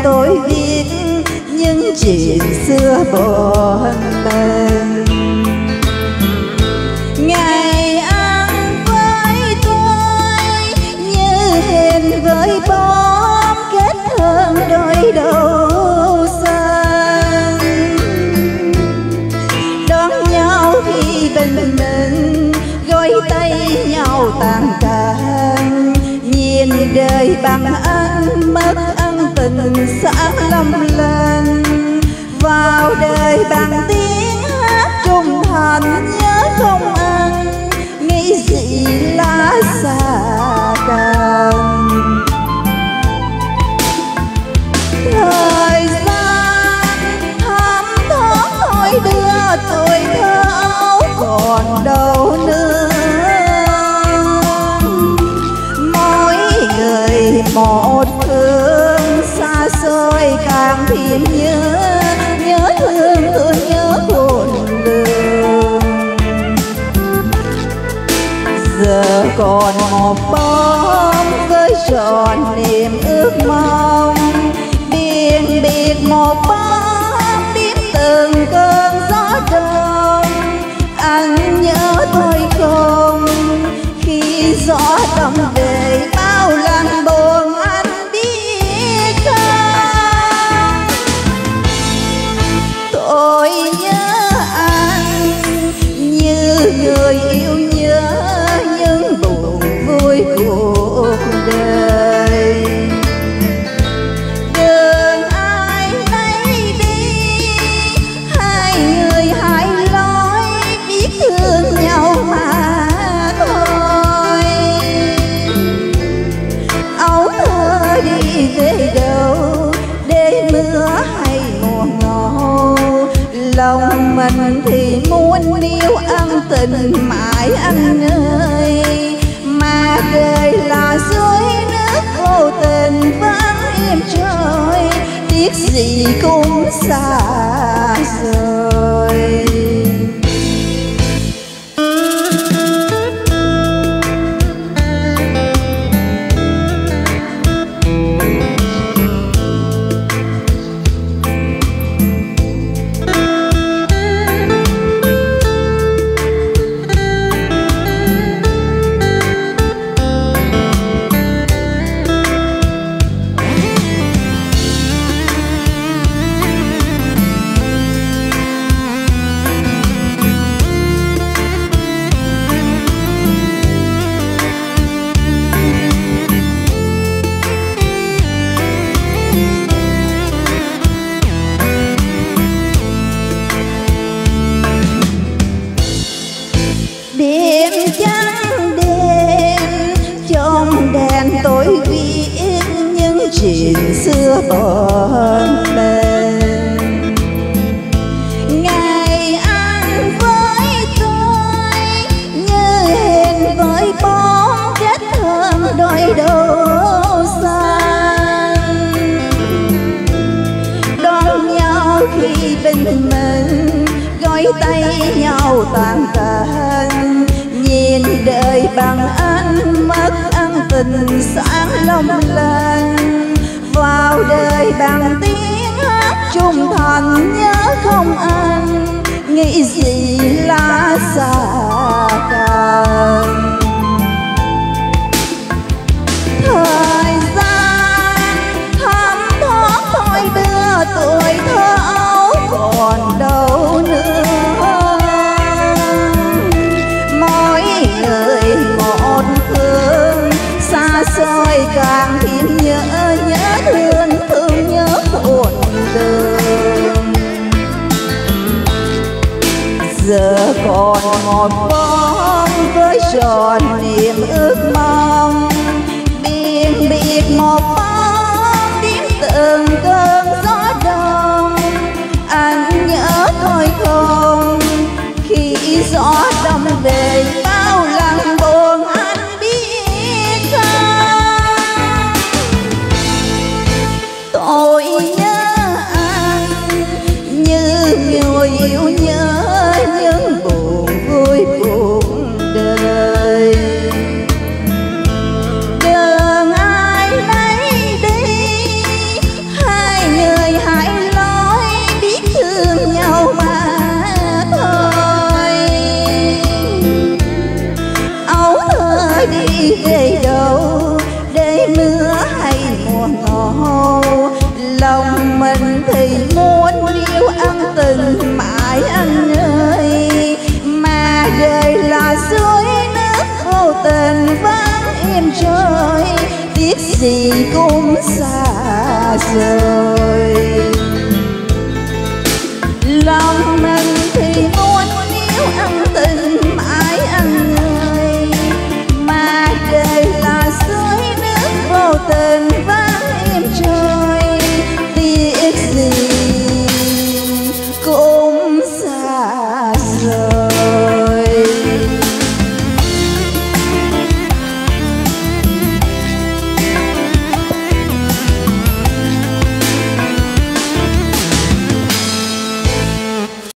tôi biết những chuyện xưa bộn bề. Ngày ăn với tôi như hẹn với bom kết hơn đôi đầu xanh, đón nhau khi bên mình gối tay nhau tàn tàn, nhìn đời bằng anh mất ân tình sáng lâm lên, vào đời bằng tiếng hát trung thành nhớ không anh, nghĩ gì lá xa cành. Thời gian thấm thoát thôi đưa tuổi thơ ấu còn đâu nữa, mỗi người một phương xa xôi càng thêm nhớ thương thương nhớ khôn lường. Giờ còn một bóng với tròn niềm ước mong, biên biệt một bóng biết từng cơn gió đông. Anh nhớ tôi không khi gió đông về bao lần buồn anh biết không. Tôi nhớ anh như người yêu nhớ những buồn vui cuộc đời. Đường ai nấy đi, hai người hai lối biết thương nhau mà thôi. Ấu thơ đi về đâu để mưa hay mùa ngâu, lòng mình thì muốn yêu ân tình mãi anh ơi, mà đời là suối nước vô tình vẫn êm trôi, tiếc gì cũng xa rồi. Đêm trắng đêm trong đèn tôi viết những chuyện xưa bộn bề. Ngày ăn với tôi như hẹn với bóng kết hơn đôi đầu xanh, đón nhau khi bên mình gối tay nhau tàn tàn, nhìn đời bằng anh mất ân tình sáng long lanh, vào đời bằng tiếng hát trung thành nhớ không anh, nghĩ gì lá xa cành. Thời gian thấm thoát thôi đưa tuổi thơ ấu còn đâu nữa, mỗi người một phương xa xôi càng thêm nhớ thương thương nhớ khôn lường. Giờ còn một bóng với tròn niềm ước mong, biên biệt một bóng tiếng từng cơn gió đông. Anh nhớ tôi không khi gió đông về bao lần buồn anh biết không. Tôi nhớ anh như người yêu nhớ những buồn vui cuộc đời. giờ.